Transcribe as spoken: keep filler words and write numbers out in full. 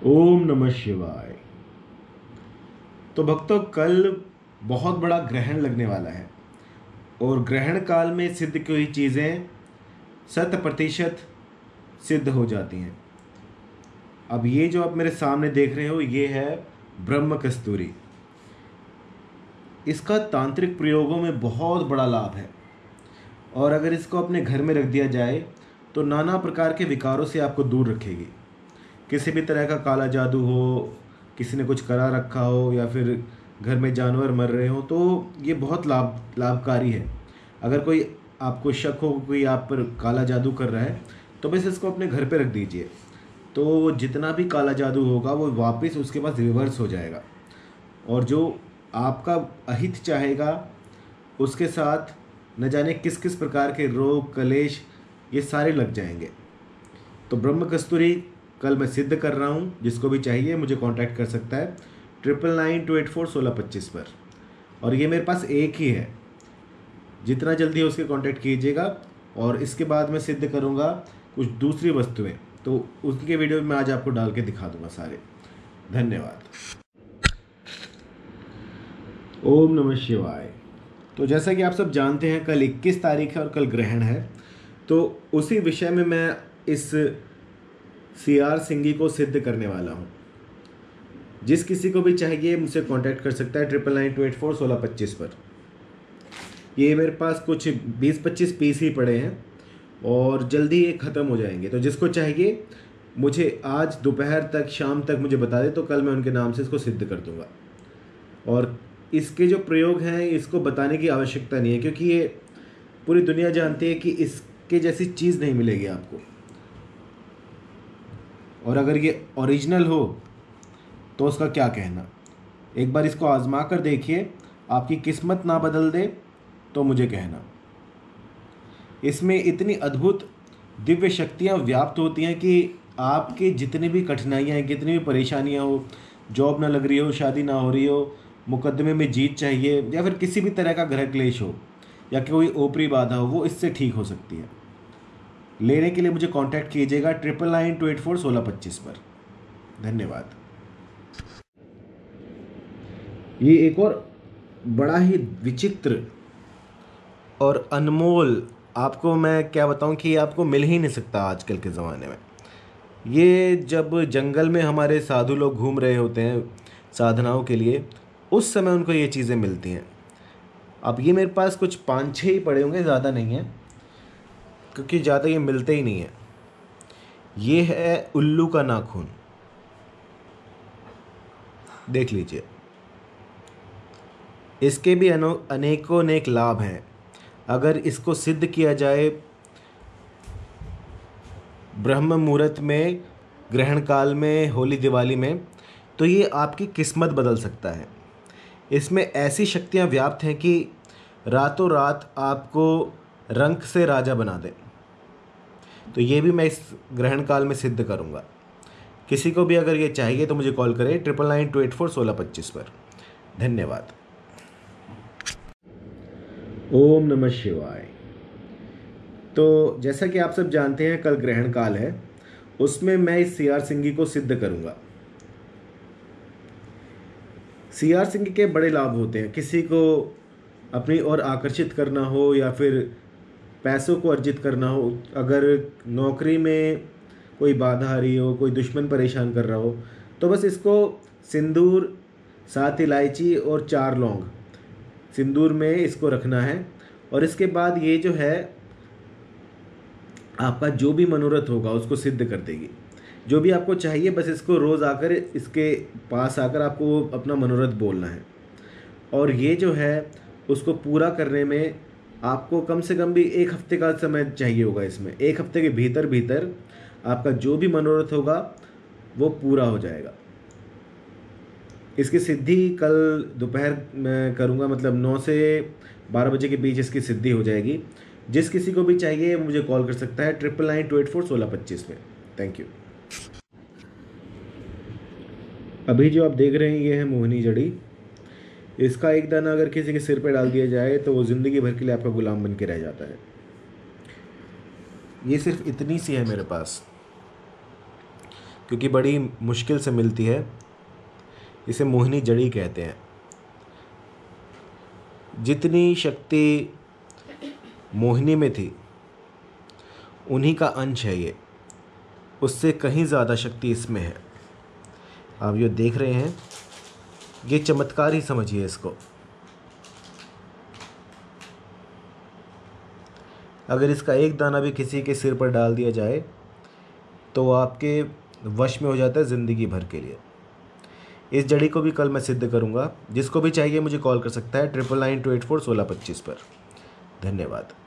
ओम नमः शिवाय। तो भक्तों, कल बहुत बड़ा ग्रहण लगने वाला है और ग्रहण काल में सिद्ध की हुई चीज़ें शत प्रतिशत सिद्ध हो जाती हैं। अब ये जो आप मेरे सामने देख रहे हो, ये है ब्रह्म कस्तूरी। इसका तांत्रिक प्रयोगों में बहुत बड़ा लाभ है और अगर इसको अपने घर में रख दिया जाए तो नाना प्रकार के विकारों से आपको दूर रखेगी। किसी भी तरह का काला जादू हो, किसी ने कुछ करा रखा हो या फिर घर में जानवर मर रहे हो, तो ये बहुत लाभ लाभकारी है। अगर कोई आपको शक हो कोई आप पर काला जादू कर रहा है तो बस इसको अपने घर पे रख दीजिए, तो जितना भी काला जादू होगा वो वापस उसके पास रिवर्स हो जाएगा और जो आपका अहित चाहेगा उसके साथ न जाने किस किस प्रकार के रोग कलेश ये सारे लग जाएंगे। तो ब्रह्म कस्तूरी कल मैं सिद्ध कर रहा हूँ। जिसको भी चाहिए मुझे कांटेक्ट कर सकता है triple nine two eight four सोलह पच्चीस पर, और ये मेरे पास एक ही है। जितना जल्दी हो उसके कांटेक्ट कीजिएगा। और इसके बाद मैं सिद्ध करूँगा कुछ दूसरी वस्तुएं, तो उनके वीडियो में आज आपको डाल के दिखा दूंगा सारे। धन्यवाद। ओम नमः शिवाय। तो जैसा कि आप सब जानते हैं, कल इक्कीस तारीख है और कल ग्रहण है, तो उसी विषय में मैं इस सी आर सिंगी को सिद्ध करने वाला हूँ। जिस किसी को भी चाहिए मुझसे कांटेक्ट कर सकता है triple nine two eight four सोलह पच्चीस पर। ये मेरे पास कुछ बीस पच्चीस पीस ही पड़े हैं और जल्दी ये ख़त्म हो जाएंगे। तो जिसको चाहिए मुझे आज दोपहर तक शाम तक मुझे बता दे, तो कल मैं उनके नाम से इसको सिद्ध कर दूँगा। और इसके जो प्रयोग हैं इसको बताने की आवश्यकता नहीं है, क्योंकि ये पूरी दुनिया जानती है कि इसके जैसी चीज़ नहीं मिलेगी आपको। और अगर ये ओरिजिनल हो तो उसका क्या कहना। एक बार इसको आजमा कर देखिए, आपकी किस्मत ना बदल दे तो मुझे कहना। इसमें इतनी अद्भुत दिव्य शक्तियाँ व्याप्त होती हैं कि आपकी जितनी भी कठिनाइयाँ हैं, कितनी भी परेशानियाँ हो, जॉब ना लग रही हो, शादी ना हो रही हो, मुकदमे में जीत चाहिए, या फिर किसी भी तरह का ग्रह क्लेश हो या कोई ओपरी बाधा हो, वो इससे ठीक हो सकती है। लेने के लिए मुझे कांटेक्ट कीजिएगा triple nine two eight four सोलह पच्चीस पर। धन्यवाद। ये एक और बड़ा ही विचित्र और अनमोल, आपको मैं क्या बताऊं कि ये आपको मिल ही नहीं सकता आजकल के ज़माने में। ये जब जंगल में हमारे साधु लोग घूम रहे होते हैं साधनाओं के लिए, उस समय उनको ये चीज़ें मिलती हैं। अब ये मेरे पास कुछ पाँच छः ही पड़े होंगे, ज़्यादा नहीं है, क्योंकि ज़्यादा ये मिलते ही नहीं है। ये है उल्लू का नाखून, देख लीजिए। इसके भी अनो अनेकों अनेक लाभ हैं। अगर इसको सिद्ध किया जाए ब्रह्म मुहूर्त में, ग्रहण काल में, होली दिवाली में, तो ये आपकी किस्मत बदल सकता है। इसमें ऐसी शक्तियाँ व्याप्त हैं कि रातों रात आपको रंक से राजा बना दें। तो ये भी मैं इस ग्रहण काल में सिद्ध करूँगा। किसी को भी अगर ये चाहिए तो मुझे कॉल करें triple nine two eight four सोलह पच्चीस पर। धन्यवाद। ओम नमः शिवाय। तो जैसा कि आप सब जानते हैं, कल ग्रहण काल है, उसमें मैं इस सी आर सिंगी को सिद्ध करूँगा। सी आर सिंगी के बड़े लाभ होते हैं। किसी को अपनी ओर आकर्षित करना हो या फिर पैसों को अर्जित करना हो, अगर नौकरी में कोई बाधा आ रही हो, कोई दुश्मन परेशान कर रहा हो, तो बस इसको सिंदूर, सात इलायची और चार लौंग सिंदूर में इसको रखना है। और इसके बाद ये जो है आपका जो भी मनोरथ होगा उसको सिद्ध कर देगी। जो भी आपको चाहिए बस इसको रोज़ आकर इसके पास आकर आपको अपना मनोरथ बोलना है। और ये जो है उसको पूरा करने में आपको कम से कम भी एक हफ्ते का समय चाहिए होगा। इसमें एक हफ्ते के भीतर भीतर आपका जो भी मनोरथ होगा वो पूरा हो जाएगा। इसकी सिद्धि कल दोपहर में करूँगा, मतलब नौ से बारह बजे के बीच इसकी सिद्धि हो जाएगी। जिस किसी को भी चाहिए मुझे कॉल कर सकता है triple nine two eight four सोलह पच्चीस में। Thank you. अभी जो आप देख रहे हैं ये है मोहनी जड़ी। इसका एक दाना अगर किसी के सिर पे डाल दिया जाए तो वो ज़िंदगी भर के लिए आपका गुलाम बन के रह जाता है। ये सिर्फ इतनी सी है मेरे पास। क्योंकि बड़ी मुश्किल से मिलती है। इसे मोहिनी जड़ी कहते हैं। जितनी शक्ति मोहिनी में थी उन्हीं का अंश है ये, उससे कहीं ज़्यादा शक्ति इसमें है। आप ये देख रहे हैं, ये चमत्कार ही समझिए इसको। अगर इसका एक दाना भी किसी के सिर पर डाल दिया जाए तो आपके वश में हो जाता है ज़िंदगी भर के लिए। इस जड़ी को भी कल मैं सिद्ध करूंगा। जिसको भी चाहिए मुझे कॉल कर सकता है triple nine two eight four सोलह पच्चीस पर। धन्यवाद।